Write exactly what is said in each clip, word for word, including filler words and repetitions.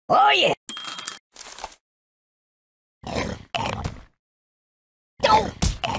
Oh yeah! Don't!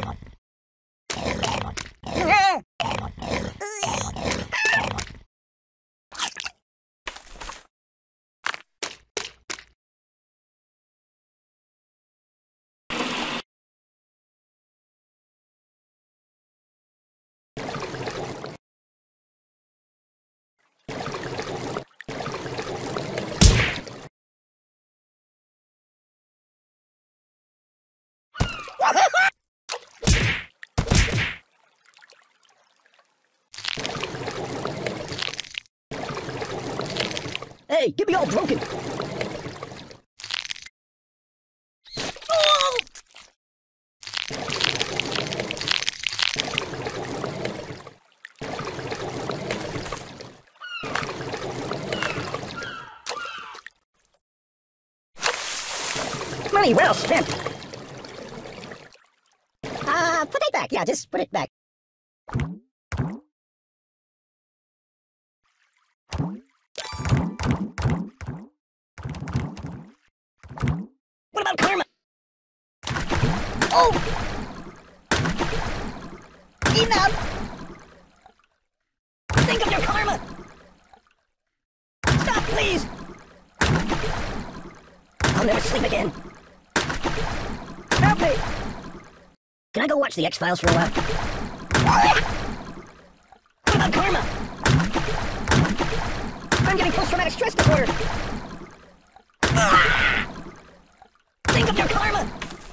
Hey, get me all broken! Oh! Money well spent! Uh, put it back. Yeah, just put it back. What about karma? Oh! Enough! Think of your karma! Stop, please! I'll never sleep again. Help me! Can I go watch the X-Files for a while? What about karma? I'm getting post-traumatic stress disorder! Think of your karma!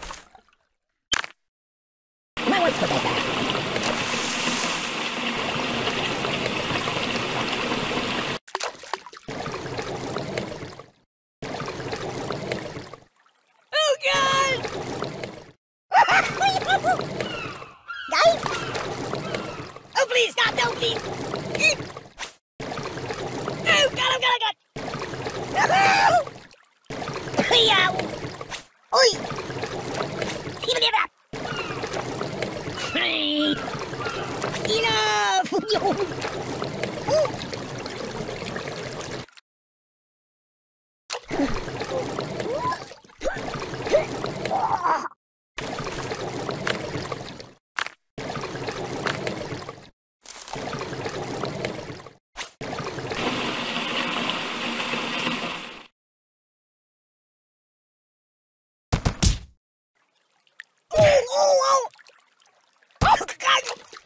My wife's put that back. Oh God! Guys! Oh please, stop! No, please! Oh God! Oh God! Oh God! Yow! Oi! Even it up! Enough! Yo! Oh, oh, oh! Oh, God!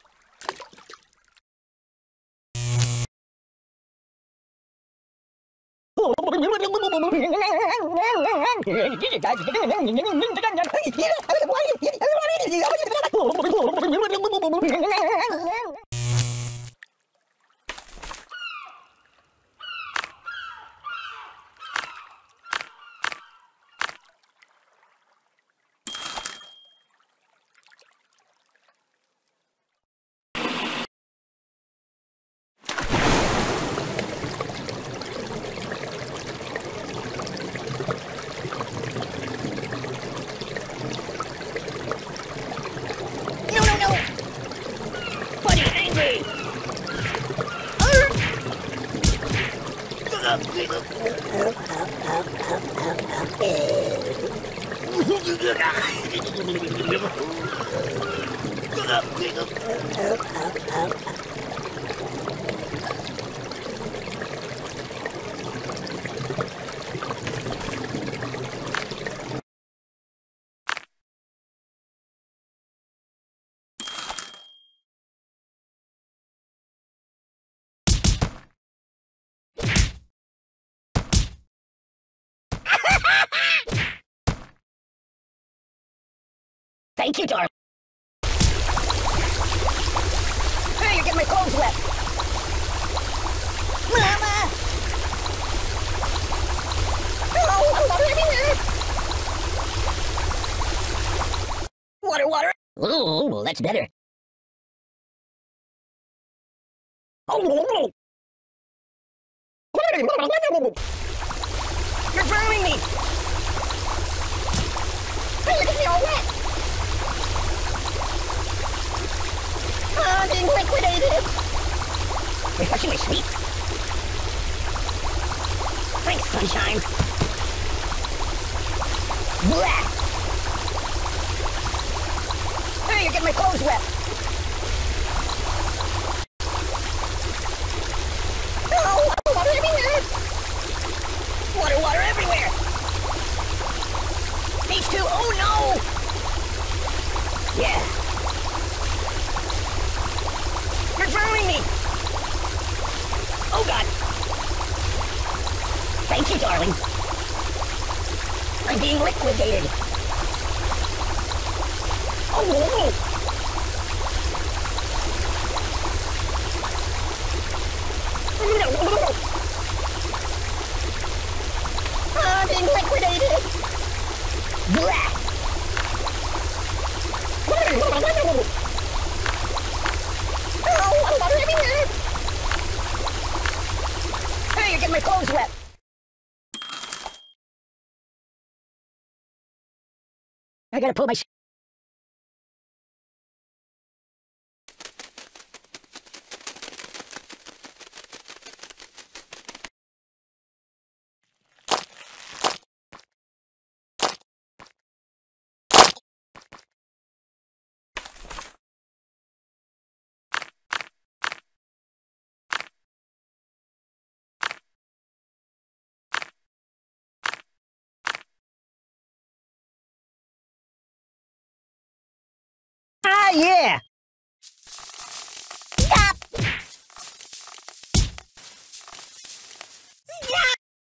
Thank you, darling. Hey, you're getting my clothes wet. Mama! Oh, water everywhere! Water, water! Ooh, that's better. Oh! You're drowning me! Hey, you're getting me all wet! I'm being liquidated! Refreshingly sweet. Thanks, sunshine. Blah! Hey, you're getting my clothes wet! Oh, water everywhere! Water, water everywhere! H two, oh no! Yeah. You're drowning me! Oh god! Thank you, darling. I'm being liquidated. Oh, whoa. I'm being liquidated. Blah. Oh, I'm water everywhere. Hey, you're getting my clothes wet. I gotta pull my sh- Ah, yeah! Stop! Stop!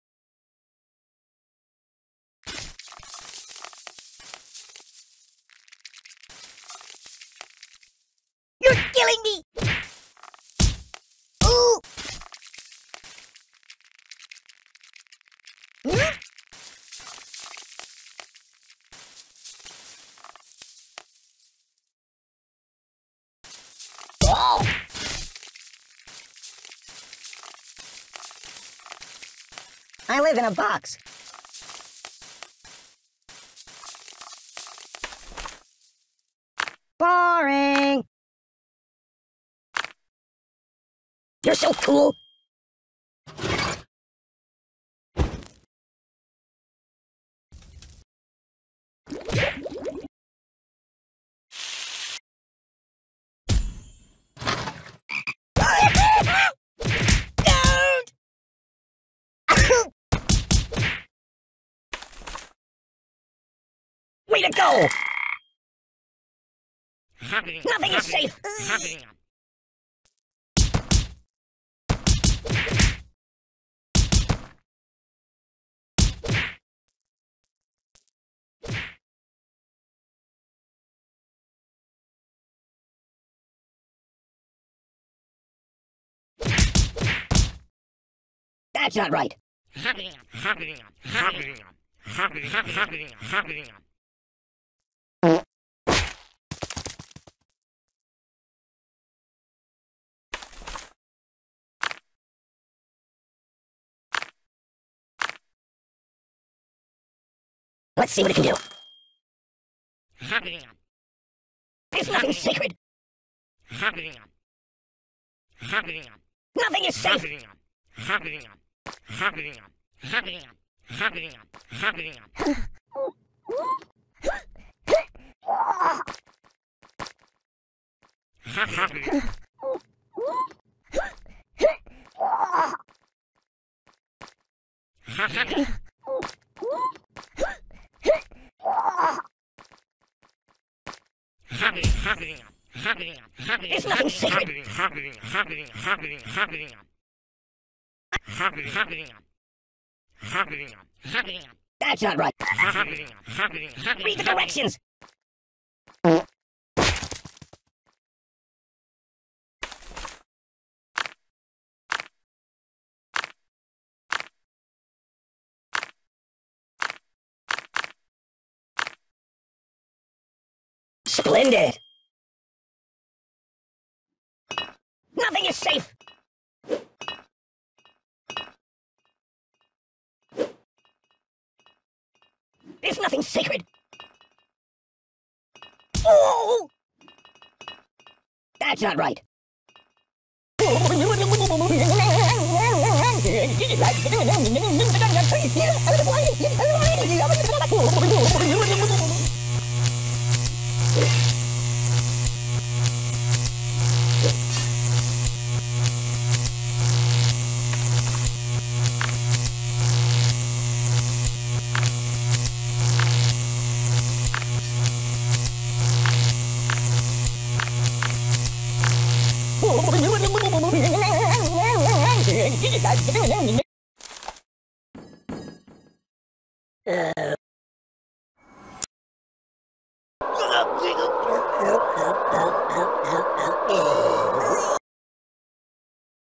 You're killing me! Ooh! Hmm? Oh! I live in a box. Boring! You're so cool! Way to go! Nothing is safe! That's not right. Let's see what it can do. There's nothing sacred. Nothing is safe. There's nothing sacred. That's not right. Read the directions. Splendid. Nothing is safe. There's nothing sacred. Oh! That's not right. Uh,